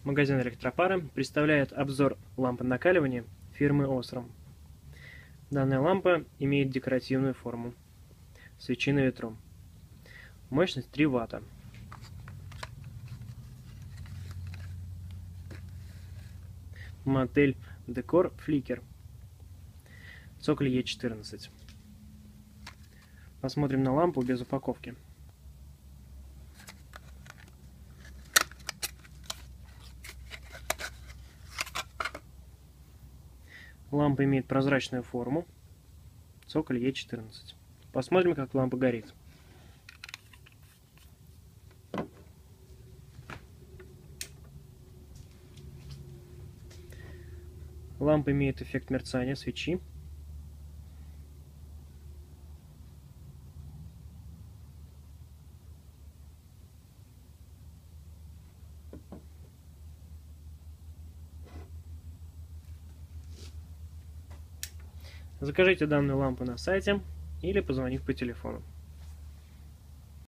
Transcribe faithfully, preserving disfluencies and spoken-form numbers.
Магазин электропары представляет обзор лампы накаливания фирмы Osram. Данная лампа имеет декоративную форму. Свечи на ветру. Мощность три ватта. Модель Decor Flicker. Цоколь Е четырнадцать. Посмотрим на лампу без упаковки. Лампа имеет прозрачную форму. Цоколь Е четырнадцать. Посмотрим, как лампа горит. Лампа имеет эффект мерцания свечи. Закажите данную лампу на сайте или позвонив по телефону.